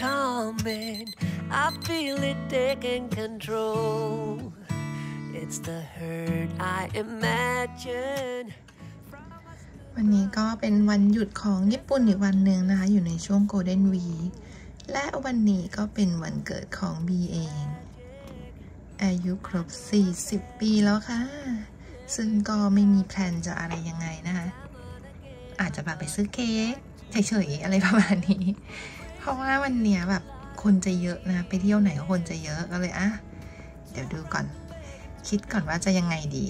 coming. I feel it taking control. It's the hurt I imagine. วันนี้ก็เป็นวันหยุดของญี่ปุ่นอีกวันหนึ่งนะคะอยู่ในช่วง Golden Week และวันนี้ก็เป็นวันเกิดของบีเองอายุครบ40 ปีแล้วค่ะซึ่งก็ไม่มีแพลนจะอะไรยังไงนะคะอาจจะแบบไปซื้อเค้กเฉยๆอะไรประมาณนี้เพราะว่าวันเนี้ยแบบคนจะเยอะนะไปเที่ยวไหนก็คนจะเยอะก็เลยเดี๋ยวดูก่อนคิดก่อนว่าจะยังไงดี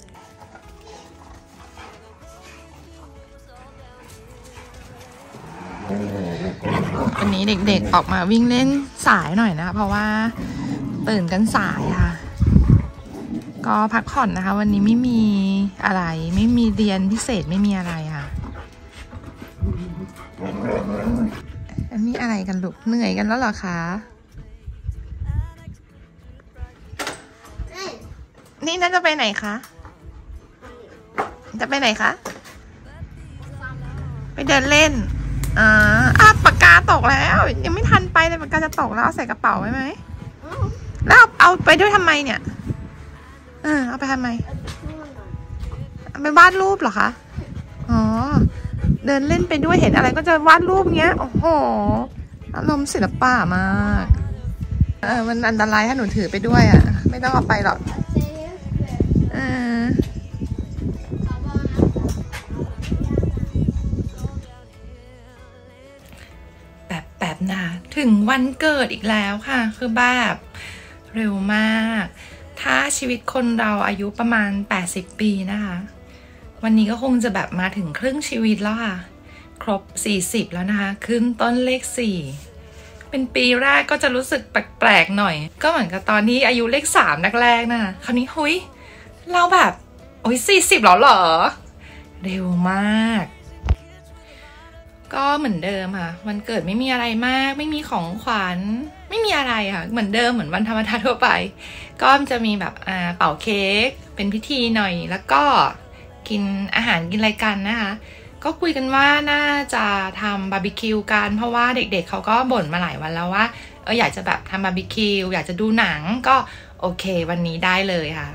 วันนี้เด็กๆออกมาวิ่งเล่นสายหน่อยนะเพราะว่าตื่นกันสายค่ะก็พักผ่อนนะคะวันนี้ไม่มีอะไรไม่มีเรียนพิเศษไม่มีอะไรค่ะอันนี้อะไรกันลูกเหนื่อยกันแล้วเหรอคะนี่น่าจะไปไหนคะจะไปไหนคะไปเดินเล่นปากกาตกแล้วยังไม่ทันไปเลยปากกาจะตกแล้วเอาใส่กระเป๋าไว้ไหมแล้วเอาไปด้วยทำไมเนี่ยเอาไปทำไมเอาไปวาดรูปเหรอคะอ๋อเดินเล่นไปด้วยเห็นอะไรก็จะวาดรูปเงี้ยโอ้โหอารมณ์ศิลปะมากมันอันตรายถ้าหนูถือไปด้วยไม่ต้องเอาไปหรอกแบบนะถึงวันเกิดอีกแล้วค่ะคือแบบเร็วมากถ้าชีวิตคนเราอายุประมาณ80 ปีนะคะวันนี้ก็คงจะแบบมาถึงครึ่งชีวิตแล้วค่ะครบ40แล้วนะคะขึ้นต้นเลข4เป็นปีแรกก็จะรู้สึกแปลกๆหน่อยก็เหมือนกับตอนนี้อายุเลข3แรกๆนะคะคราวนี้หุยเราแบบโอ้ย40แล้วเหรอเร็วมากก็เหมือนเดิมค่ะวันเกิดไม่มีอะไรมากไม่มีของขวัญไม่มีอะไรค่ะเหมือนเดิมเหมือนวันธรรมดาทั่วไปก็จะมีแบบเป่าเค้กเป็นพิธีหน่อยแล้วก็กินอาหารกินอะไรกันนะคะก็คุยกันว่าน่าจะทำบาร์บีคิวกันเพราะว่าเด็กๆเขาก็บ่นมาหลายวันแล้วว่าอยากจะแบบทำบาร์บีคิวอยากจะดูหนังก็โอเควันนี้ได้เลยค่ะ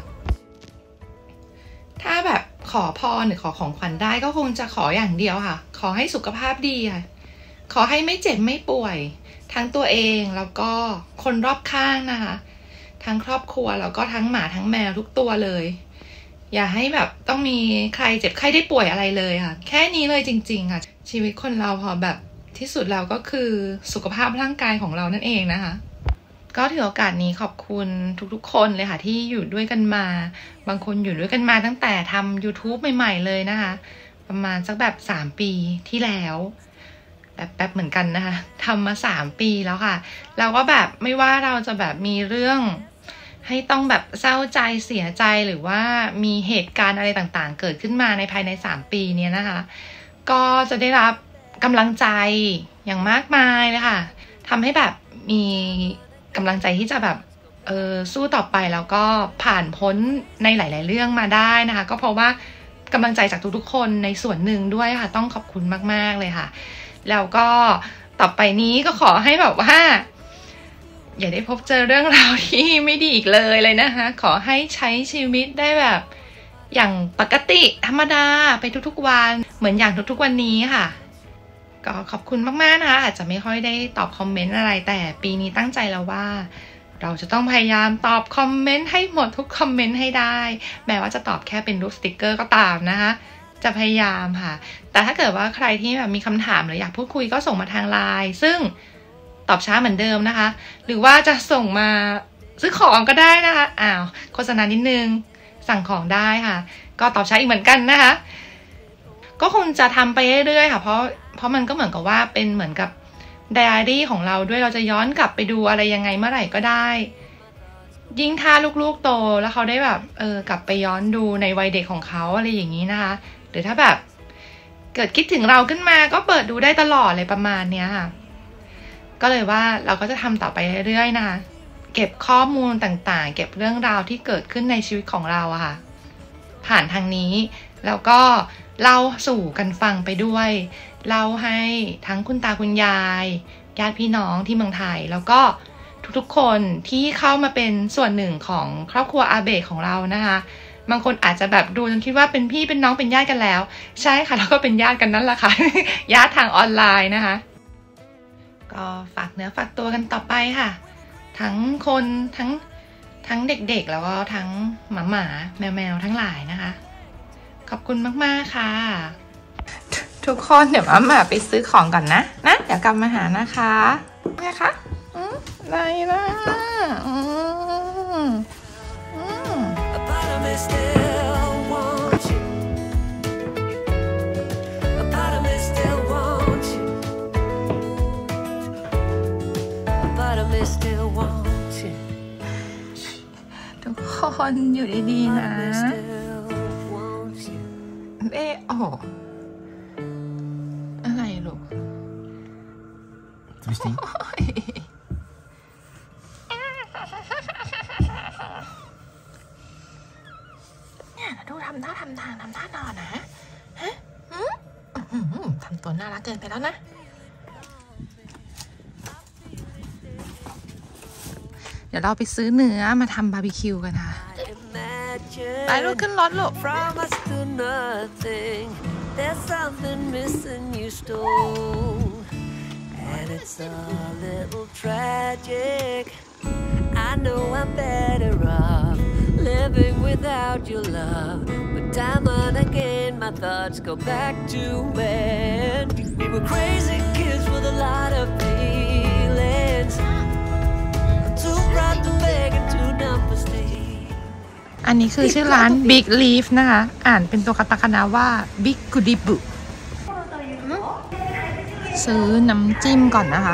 ถ้าแบบขอพรหรือขอของขวัญได้ก็คงจะขออย่างเดียวค่ะขอให้สุขภาพดีค่ะขอให้ไม่เจ็บไม่ป่วยทั้งตัวเองแล้วก็คนรอบข้างนะคะทั้งครอบครัวแล้วก็ทั้งหมาทั้งแมวทุกตัวเลยอย่าให้แบบต้องมีใครเจ็บไข้ได้ป่วยอะไรเลยค่ะแค่นี้เลยจริงๆค่ะชีวิตคนเราพอแบบที่สุดแล้วก็คือสุขภาพร่างกายของเรานั่นเองนะคะก็ถือโอกาสนี้ขอบคุณทุกๆคนเลยค่ะที่อยู่ด้วยกันมาบางคนอยู่ด้วยกันมาตั้งแต่ทำ YouTube ใหม่ๆเลยนะคะประมาณสักแบบ3 ปีที่แล้วแบบเหมือนกันนะคะทำมา3 ปีแล้วค่ะเราก็แบบไม่ว่าเราจะแบบมีเรื่องให้ต้องแบบเศร้าใจเสียใจหรือว่ามีเหตุการณ์อะไรต่างๆเกิดขึ้นมาในภายใน3 ปีนี้นะคะก็จะได้รับกำลังใจอย่างมากมายเลยค่ะทำให้แบบมีกำลังใจที่จะแบบสู้ต่อไปแล้วก็ผ่านพ้นในหลายๆเรื่องมาได้นะคะก็เพราะว่ากำลังใจจากทุกๆคนในส่วนหนึ่งด้วยค่ะต้องขอบคุณมากๆเลยค่ะแล้วก็ต่อไปนี้ก็ขอให้แบบว่าอย่าได้พบเจอเรื่องราวที่ไม่ดีอีกเลยนะคะขอให้ใช้ชีวิตได้แบบอย่างปกติธรรมดาไปทุกๆวันเหมือนอย่างทุกๆวันนี้ค่ะก็ขอบคุณมากๆนะคะอาจจะไม่ค่อยได้ตอบคอมเมนต์อะไรแต่ปีนี้ตั้งใจแล้วว่าเราจะต้องพยายามตอบคอมเมนต์ให้หมดทุกคอมเมนต์ให้ได้แม้ว่าจะตอบแค่เป็นรูปสติกเกอร์ก็ตามนะคะจะพยายามค่ะแต่ถ้าเกิดว่าใครที่แบบมีคำถามหรืออยากพูดคุยก็ส่งมาทางไลน์ซึ่งตอบช้าเหมือนเดิมนะคะหรือว่าจะส่งมาซื้อของก็ได้นะคะโฆษณานิดนึงสั่งของได้ค่ะก็ตอบช้าอีกเหมือนกันนะคะก็คงจะทำไปเรื่อยๆค่ะเพราะมันก็เหมือนกับว่าเป็นเหมือนกับไดอารี่ของเราด้วยเราจะย้อนกลับไปดูอะไรยังไงเมื่อไหร่ก็ได้ยิ่งถ้าลูกๆโตแล้วเขาได้แบบกลับไปย้อนดูในวัยเด็กของเขาอะไรอย่างนี้นะคะหรือถ้าแบบเกิดคิดถึงเราขึ้นมาก็เปิดดูได้ตลอดเลยประมาณเนี้ยค่ะก็เลยว่าเราก็จะทำต่อไปเรื่อยๆนะคะเก็บข้อมูลต่างๆเก็บเรื่องราวที่เกิดขึ้นในชีวิตของเราค่ะผ่านทางนี้แล้วก็เล่าสู่กันฟังไปด้วยเล่าให้ทั้งคุณตาคุณยายญาติพี่น้องที่เมืองไทยแล้วก็ทุกๆคนที่เข้ามาเป็นส่วนหนึ่งของครอบครัวอาเบะของเรานะคะบางคนอาจจะแบบดูจนคิดว่าเป็นพี่เป็นน้องเป็นญาติกันแล้วใช่ค่ะแล้วก็เป็นญาติกันนั่นแหละค่ะ ญาติทางออนไลน์นะคะก็ฝากเนื้อฝากตัวกันต่อไปค่ะทั้งคนทั้งเด็กๆแล้วก็ทั้งหมาแมวทั้งหลายนะคะขอบคุณมากๆค่ะทุกคนเดี๋ยวมาไปซื้อของก่อนนะเดี๋ยวกลับมาหานะคะนะคะอะไรล่ะทุกคนอยู่ดีๆนะเอ๊ะโอ้อะไรลูกเนี่ยดูทำท่านอนนะฮะทำตัวน่ารักเกินไปแล้วนะเดี๋ยวเราไปซื้อเนื้อมาทำบาร์บีคิวกันค่ะไปลูกขึ้นรถลูก There's something missing you stole and it's a little tragic I know I'm better off living without your love but time and again my thoughts go back to when we were crazy kids with a lot of feelings too proud to beg and too dumb to stayอันนี้คือชื่อร้าน Big Leaf นะคะอ่านเป็นตัวคาตาคานะว่า Big Gudibu ซื้อน้ำจิ้มก่อนนะคะ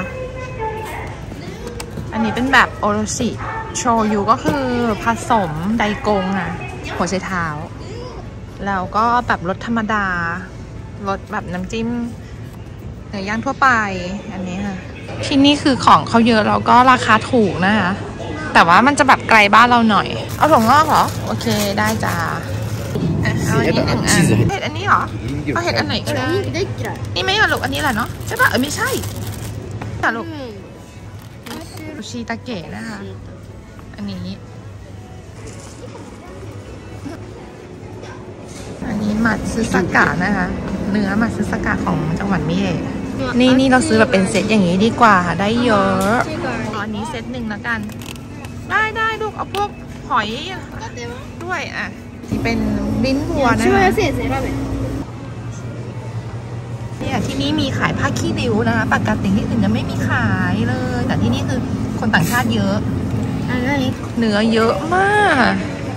อันนี้เป็นแบบโอโรชิโชยุก็คือผสมไดกงค่ะหัวไชเท้าแล้วก็แบบรสธรรมดารสแบบน้ำจิ้มเนื้อย่างทั่วไปอันนี้ค่ะที่นี่คือของเขาเยอะแล้วก็ราคาถูกนะคะแต่ว่ามันจะแบบไกลบ้านเราหน่อยเอาถั่วงอกเหรอโอเคได้จ้าเอาอันนี้1 อันเห็ดอันนี้เหรอเอาเห็ดอันไหนก็ได้นี่ไม่เหรอลูกอันนี้แหละเนาะใช่ปะไม่ใช่ค่ะลูกชีตาเกะนะคะอันนี้มัตสึสกะนะคะเนื้อมัตสึสกะของจังหวัดมิเอะนี่เราซื้อแบบเป็นเซตอย่างนี้ดีกว่าได้เยอะอันนี้เซต1แล้วกันได้ลูกเอาพวกหอยด้วยอ่ะที่เป็นลิ้นวัวนะคะเนี่ยที่นี่มีขายผ้าขี้ริ้วนะคะปกติที่อื่นจะไม่มีขายเลยแต่ที่นี่คือคนต่างชาติเยอะเนื้อเยอะมาก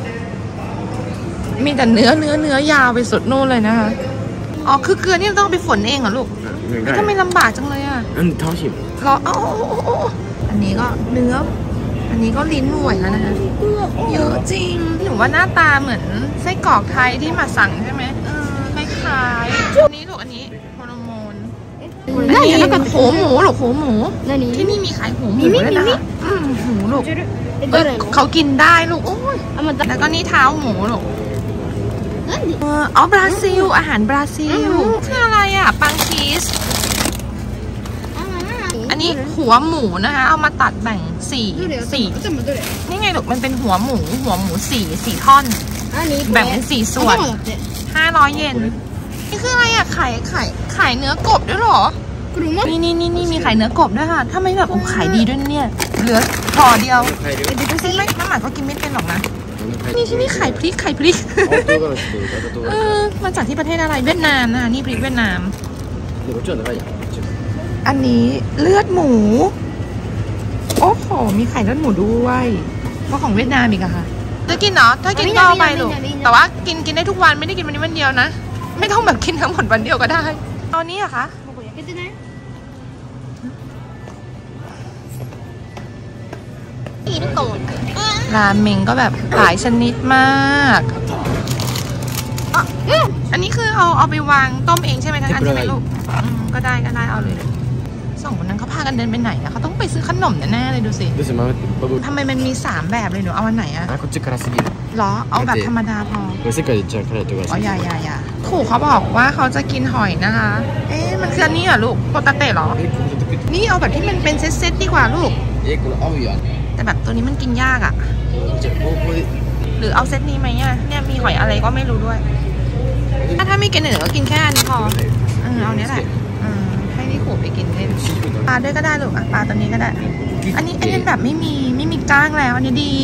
มีแต่เนื้อยาวไปสุดนู่นเลยนะคะอ๋อคือเกลือนี่ต้องไปฝนเองเหรอลูกทำไมลำบากจังเลยอ่ะท้องฉิบรออันนี้ก็เนื้ออันนี้ก็ลิ้นหน่วยแล้วนะคะเยอะจริงหนูว่าหน้าตาเหมือนไส้กรอกไทยที่มาสั่งใช่ไหมคล้ายๆอันนี้ลูกอันนี้ฮอร์โมนอันนี้หูหมูลูกหูหมูที่นี่มีขายหูหมูด้วยนะหูลูกเขากินได้ลูกโอ้ยแล้วก็นี่เท้าหมูลูกบราซิลอาหารบราซิลคืออะไรอ่ะปังชีสอันนี้หัวหมูนะคะเอามาตัดแบ่งสี่นี่ไงลูกมันเป็นหัวหมูสี่ท่อนแบ่งเป็น4 ส่วน500 เยนนี่คืออะไรอ่ะไข่เนื้อกบด้วยหรอนี่มีไข่เนื้อกบด้วยค่ะถ้าไม่แบบขายดีด้วยเนี่ยเหลือห่อเดียวซื้อไหมน้ำหมักก็กินไม่เป็นหรอกนะนี่ที่นี่ไข่พริกมาจากที่ประเทศอะไรเวียดนามนะคะนี่พริกเวียดนามอันนี้เลือดหมูโอ้โหมีไข่เลือดหมูด้วยก็ของเวียดนามอีกอะค่ะจะกินเนาะถ้ากินก็ไปลูกแต่ว่ากินได้ทุกวันไม่ได้กินวันนี้วันเดียวนะไม่ต้องแบบกินทั้งหมดวันเดียวก็ได้ตอนนี้อะคะราเมงก็แบบหลายชนิดมากอันนี้คือเอาไปวางต้มเองใช่ไหมทั้งอันใช่ไหมลูกก็ได้เอาเลย2 คนนั้นเขาพากันเดินไปไหนอะเขาต้องไปซื้อขนมแน่ๆเลยดูสิทำไมมันมี3 แบบเลยหนูเอาอันไหนอะหรอเอาแบบธรรมดาพออ๋ออย่าขู่เขาบอกว่าเขาจะกินหอยนะคะมันคืออันนี้เหรอลูกโปตาเต้เหรอนี่เอาแบบที่มันเป็นเซตๆดีกว่าลูกแต่แบบตัวนี้มันกินยากอ่ะหรือเอาเซตนี้ไหมอ่ะเนี่ยมีหอยอะไรก็ไม่รู้ด้วยถ้าไม่กินเหนือก็กินแค่อันนี้พอเอาเนี้ยแหละให้นี่ขู่ไปกินเล่นปลาด้วยก็ได้ลูกอ่ะปลาตัวนี้ก็ได้อันนี้แบบไม่มีก้างแล้วอันนี้ดี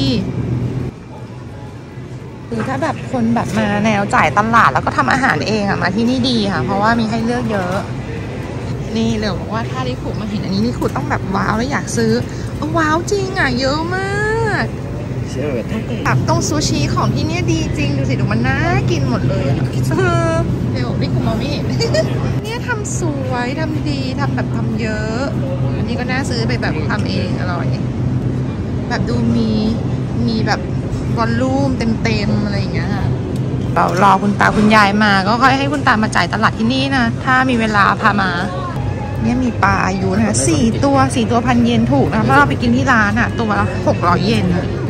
คือถ้าแบบคนแบบมาแนวจ่ายตลาดแล้วก็ทำอาหารเองอะมาที่นี่ดีค่ะเพราะว่ามีให้เลือกเยอะนี่เลยบอกว่าถ้าลิขุมาเห็นอันนี้ลิขุต้องแบบว้าวแล้วอยากซื้อว้าวจริงอะเยอะมากแบบตรงซูชิของที่นี่ดีจริงดูสิดูมันน่ากินหมดเลยอะเดี๋ยวลิขุมองไม่เห็น เนี่ยทำสวยทำดีทำแบบทำเยอะอันนี้ก็น่าซื้อไปแบบทำเองอร่อยแบบดูมีแบบวอลลุ่มเต็มอะไรอย่างเงี้ยค่ะเรารอคุณตาคุณยายมาก็ค่อยให้คุณตามาจ่ายตลาดที่นี่นะถ้ามีเวลาพามาเนี่ยมีปลาอายุนะคะ4 ตัว1,000 เยนถูกนะเพราะเราไปกินที่ร้านอ่ะตัวละ600 เยน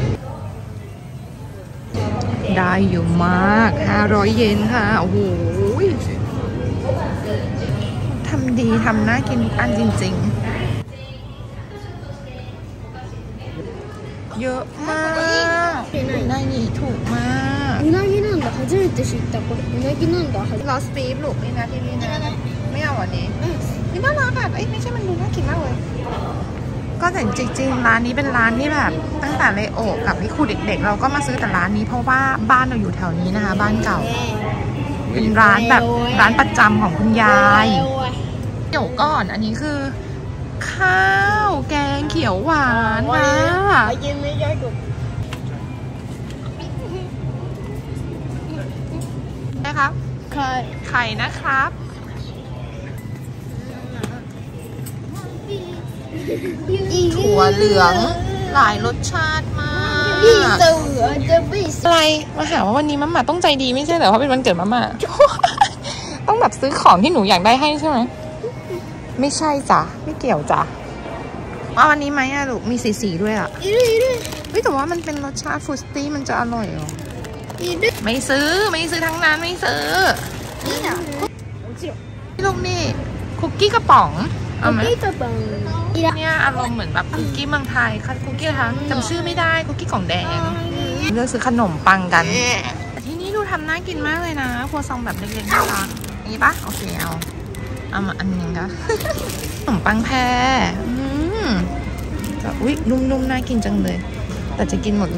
ได้อยู่มาก500 เยนค่ะโอ้โหทำดีทำน่ากินทุกอันจริงๆเยอะมากได้นี่ถูกมากうなぎなんだ初めて知ったこれうなぎなんだลอสบีฟลูกนี่นะที่นี่นะไม่เอาอันนี้นี่น่ารักอ่ะไม่ใช่มันดูน่ากินมากเลยก็แต่จริงๆร้านนี้เป็นร้านที่แบบตั้งแต่เลโอกับพี่ครูเด็กๆเราก็มาซื้อแต่ร้านนี้เพราะว่าบ้านเราอยู่แถวนี้นะคะบ้านเก่าเป็นร้านแบบร้านประจำของคุณยายเดี๋ยวก่อนอันนี้คือข้าวแกงเขียวหวานนะนะครับไข่นะครับถั่วเหลืองหลายรสชาติมากอะไรมาหาว่าวันนี้มัมม่าต้องใจดีไม่ใช่เหรอเพราะเป็นวันเกิดมัมม่า ต้องแบบซื้อของที่หนูอยากได้ให้ใช่ไหมไม่ใช่จ้ะไม่เกี่ยวจ้ะเอาอันนี้ไหมอะลูกมีสีด้วยอะแต่ว่ามันเป็นรสชาติฟรุตตี้มันจะอร่อยเหรอไม่ซื้อทั้งนั้นไม่ซื้อลูกนี่คุกกี้กระป๋องเอาไหมเนี่ยอารมณ์เหมือนแบบคุกกี้เมืองไทยคุกกี้นะคะจำชื่อไม่ได้คุกกี้กล่องแดงเลือกซื้อขนมปังกันที่นี่ดูทำน่ากินมากเลยนะครัวซองแบบเล็กๆน่ารักนี่ปะโอเคเอามาอันนึงนะขนมปังแพรอุ๊ยนุ่มๆน่ากินจังเลยแต่จะกินหมดไหม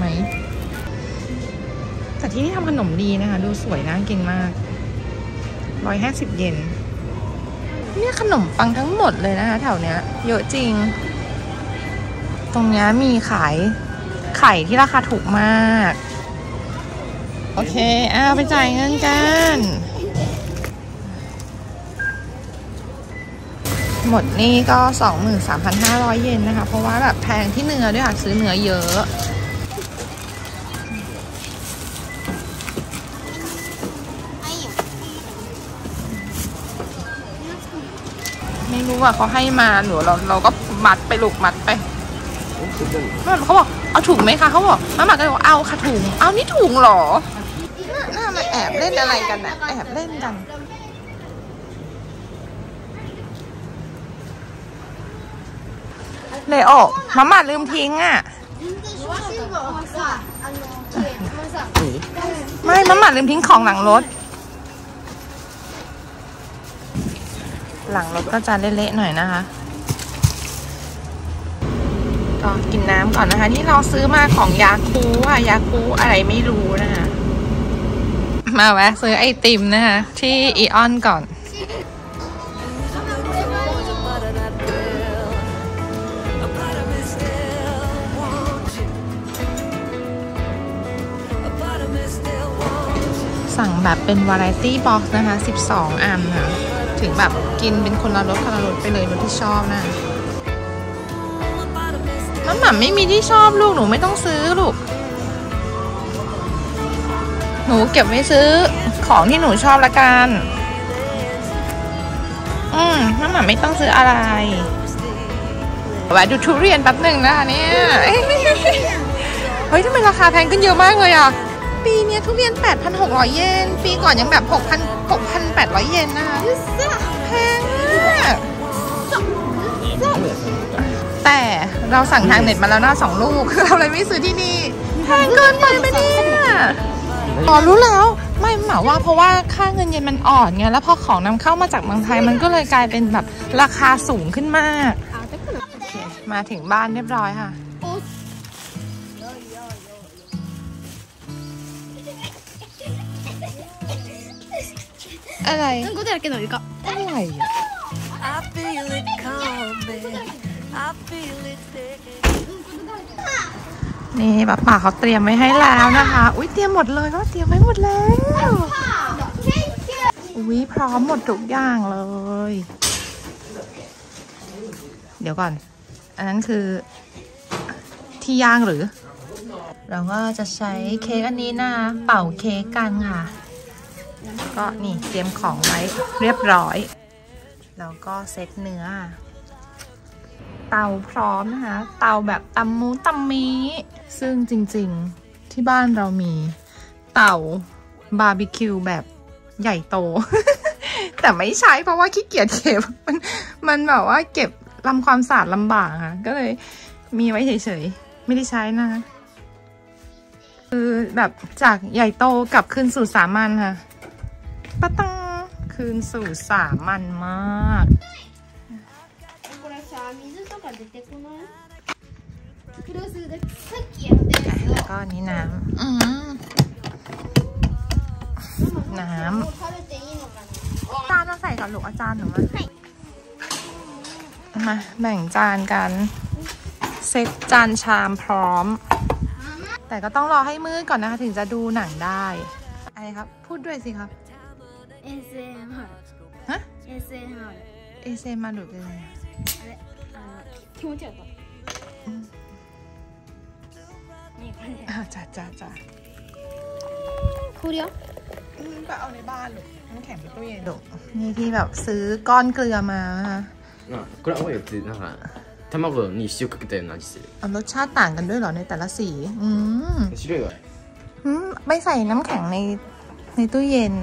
แต่ที่นี่ทำขนมดีนะคะดูสวยน่ากินมาก150 เยนเนี่ยขนมปังทั้งหมดเลยนะคะแถวเนี้ยเยอะจริงตรงเนี้ยมีขายไข่ที่ราคาถูกมากโอเคไปจ่ายเงินกันหมดนี่ก็ 23,500 เยนนะคะเพราะว่าแบบแพงที่เนื้อด้วยค่ะซื้อเนื้อเยอะไม่รู้ว่าเขาให้มาหรือเราก็มัดไปลูกมัดไปเขาบอกเอาถุงไหมคะเขาบอกมาหมักกันบอกเอาค่ะถุงเอานี่ถุงหรอน่ามาแอบเล่นอะไรกันนะแอบเล่นกันเลยโอ้มาม่าลืมทิ้งอ่ะไม่มาม่าลืมทิ้งของหลังรถก็จะเละๆหน่อยนะคะก็กินน้ำก่อนนะคะนี่เราซื้อมาของยาคูอะไรไม่รู้นะคะมาแวะซื้อไอติมนะคะที่อีออนก่อนสั่งแบบเป็นวาไรตี้บ็อกซ์นะคะ12 อันค่ะถึงแบบกินเป็นคนละรสไปเลยรสที่ชอบนะมัมม่าไม่มีที่ชอบลูกหนูไม่ต้องซื้อลูกหนูเก็บไว้ซื้อของที่หนูชอบละกันมัมม่าไม่ต้องซื้ออะไรแวะดูทุเรียนแป๊บหนึ่งนะคะเนี่ยเฮ้ยทำไมราคาแพงขึ้นเยอะมากเลยอ่ะปีนี้ทุเรียน 8,600 เยนปีก่อนยังแบบ 6,800 เยนนะคะแพงมากแต่เราสั่งทางเน็ตมาแล้วนะ2 ลูกเราเลยไม่ซื้อที่นี่แพงเกินไปไหมเนี่ยอ๋อรู้แล้วไม่หมายว่าเพราะว่าค่าเงินเยนมันอ่อนไงแล้วพอของนำเข้ามาจากเมืองไทยมันก็เลยกลายเป็นแบบราคาสูงขึ้นมากโอเคมาถึงบ้านเรียบร้อยค่ะอะไรอะไรอะนี่ป้าเขาเตรียมไว้ให้แล้วนะคะอุ้ยเตรียมหมดเลยก็เตรียมไว้หมดแล้วอุ้ยพร้อมหมดทุกอย่างเลยเดี๋ยวก่อนอันนั้นคือที่ย่างหรือเราก็จะใช้เค้กอันนี้นะเป่าเค้กกันค่ะก็นี่เตรียมของไว้เรียบร้อยแล้วก็เซตเนื้อเตาพร้อมนะคะเตาแบบตำมูตำมีซึ่งจริงๆที่บ้านเรามีเตาบาร์บีคิวแบบใหญ่โต แต่ไม่ใช้เพราะว่าขี้เกียจเก็บมันแบบว่าเก็บทำความสะอาดลำบากค่ะก็เลยมีไว้เฉยๆไม่ได้ใช้นะคะคือแบบจากใหญ่โตกลับคืนสู่สามัญค่ะปะตังคืนสู่สามัญมากแล้วก็นี้น้ำจานมาใส่ก่อนลูกอาจารย์หนูมาแบ่งจานกันเซตจานชามพร้อมแต่ก็ต้องรอให้มืดก่อนนะคะถึงจะดูหนังได้อะไรครับพูดด้วยสิครับฮะเอเซมาดูเป็นไงจ้าคูเดียวก็เอาในบ้านลูกน้ำแข็งในตู้เย็นลูกนี่ที่แบบซื้อก้อนเกลือมาค่ะこれ青いやつなんか卵に塩かけたような味するรสชาติต่างกันด้วยเหรอในแต่ละสี白いわไม่ใส่น้ำแข็งในตู้เย็น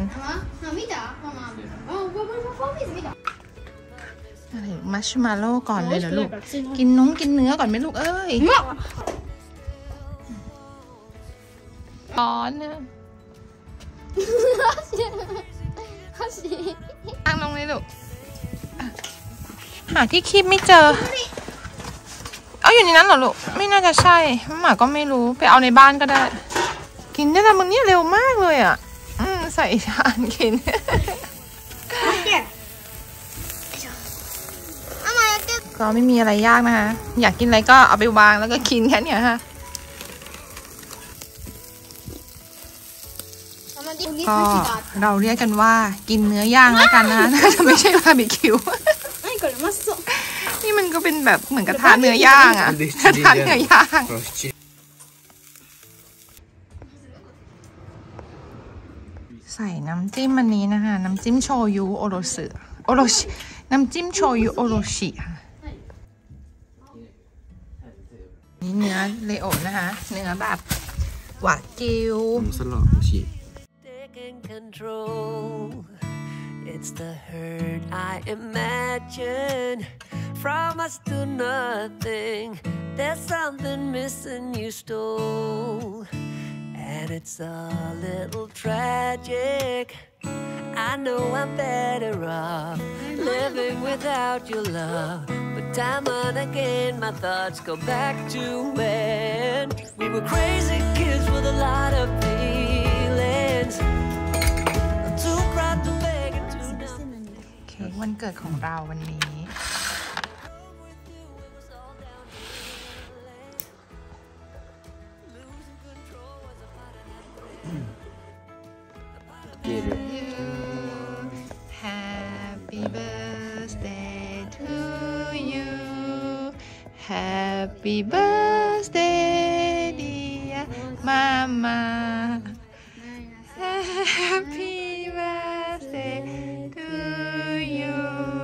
อะไรมัชมาโล่ก่อนเลยเหรอลูกกินเนื้อก่อนไหมลูกเอ้ยร้อนเนี่ยตั้งลงเลยลูกหาที่คีบไม่เจอเอาอยู่ในนั้นเหรอลูกไม่น่าจะใช่หมาก็ไม่รู้ไปเอาในบ้านก็ได้กินได้แต่มึงเนี่ยเร็วมากเลยอ่ะใส่ชานกินก็ไม่มีอะไรยากนะคะอยากกินอะไรก็เอาไปวางแล้วก็กินแค่นี้ค่ะก็เราเรียกกันว่ากินเนื้อย่างแล้วกันนะน่าจะไม่ใช่บาร์บีคิวนี่มันก็เป็นแบบเหมือนกระทะเนื้อย่างอ่ะกระทะเนื้อย่างใส่น้ำจิ้มอันนี้นะคะน้ำจิ้มโชยุโอโรชิน้ำจิ้มโชยุโอโรชิค่ะนี่เนื้อเลโอนะคะเนื้อแบบวากิว It's the hurt I imagine from us to nothing. There's something missing you stole, and it's a little tragic. I know I'm better off living without your love, but time and again my thoughts go back to when we were crazy kids with a lot of feelings. I'm too proud to beg and to numb. เค้กวันเกิดของเราวันนี้Happy birthday to you Happy birthday dear mama Happy birthday to you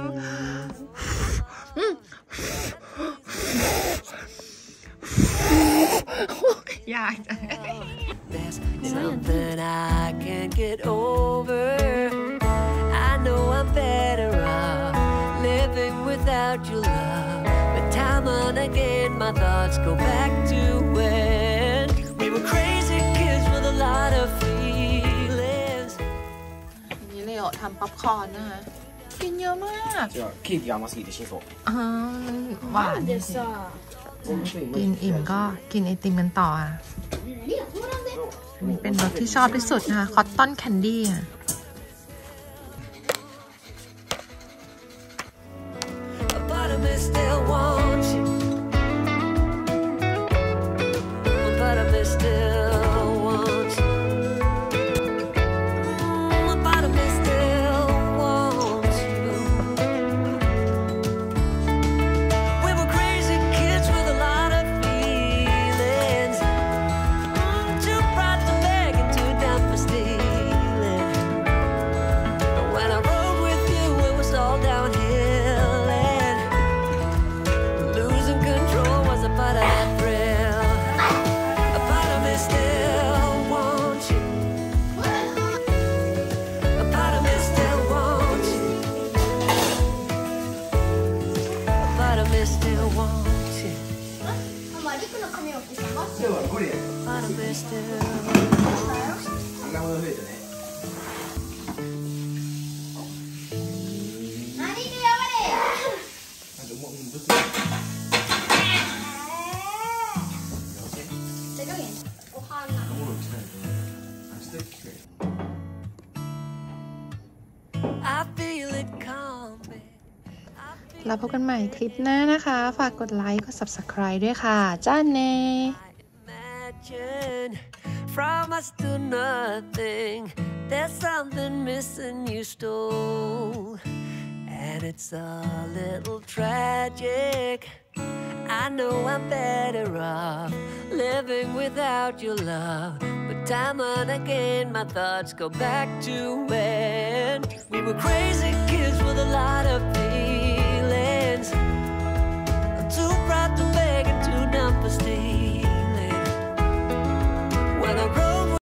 ยากจัง There's something I can't get over. I know I'm better off living without your love, but time and again my thoughts go back to when we were crazy kids with a lot of feelings นี่เลโอทำป๊อปคอร์นนะคะกินเยอะมากじゃあケーキ甘すぎて心臓หวานでさกินอิ่มก็กินไอติมกันต่ออ่ะนี่เป็นรสที่ชอบที่สุดนะคะคอตตอนแคนดี้อ่ะแล้วพบกันใหม่คลิปหน้านะคะฝากกดไลค์กด Subscribe ด้วยค่ะจ้าเน่ From us to nothing, there's something missing you stole, and it's a little tragic. I know I'm better off living without your love, but time and again my thoughts go back to when we were crazy kids with a lot of fear.